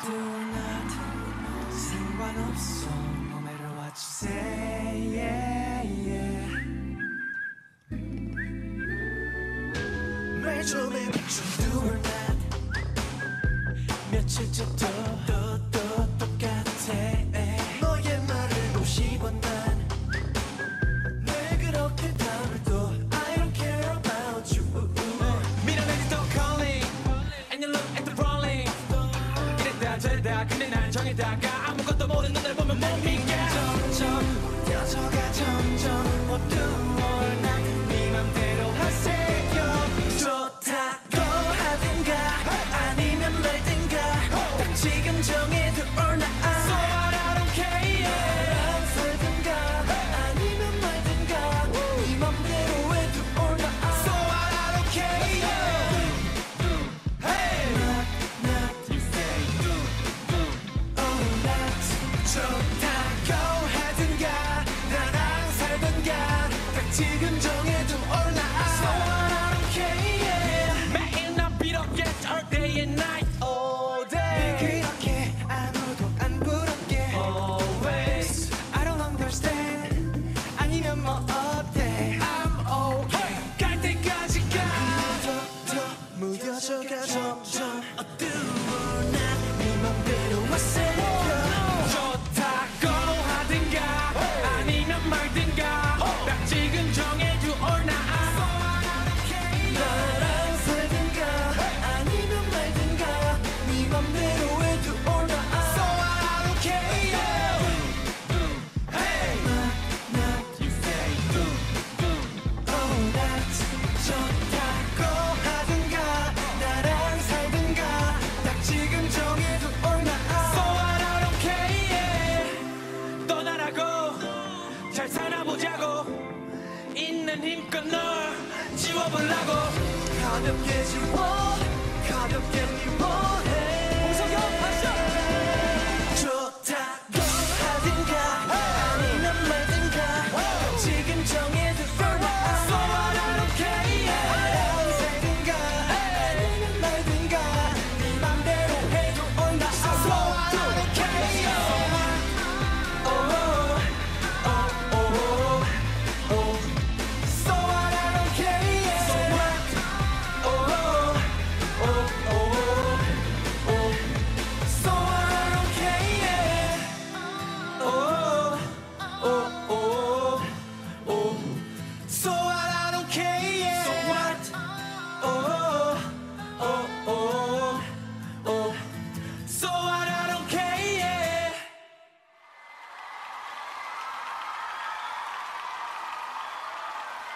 do or not 상관없어 no matter what you say yeah, yeah. 말 좀 해봐 좀 do or not 며칠째 또 똑같아 너의 말을 50원 난 늘 그렇게 다물도 I don't care about you 밀어내지 또 calling and you look at the rolling 이랬다 저랬다 근데 난 정했다가 아무것도 모르는 널 보면 못 믿게 점점 무뎌져가 점점 What do or not 네 맘대로 하세요 좋다고 하든가 아니면 말든가 딱 지금 정해도 or not So I don't care 나랑 살든가 아니면 말든가 네 맘대로 해도 or not So I don't care Hey not you say or not 좋다고 하든가 나랑 살든가 딱 지금 정해도 or not So I don't care 매일 나 비롭게 all day and night all day 그렇게 아무도 안 부럽게 always I don't understand 아니면 뭐 어때 I'm okay 갈 때까지 가 무뎌져가 점점 do or not 네 맘대로 하세요 좋다고 하든가 아니면 말든가 딱 지금 정해줘 or not 나랑 살든가 아니면 말든가 네 맘대로 해도 or not So I don't care Hey not you say or not 좋다고 하든가 나랑 살든가 딱 지금 정해도 or not So I don't care 떠나라고 잘 살아보자고 있는 힘껏 널 지워보려고 가볍게 지워 가볍게 미워해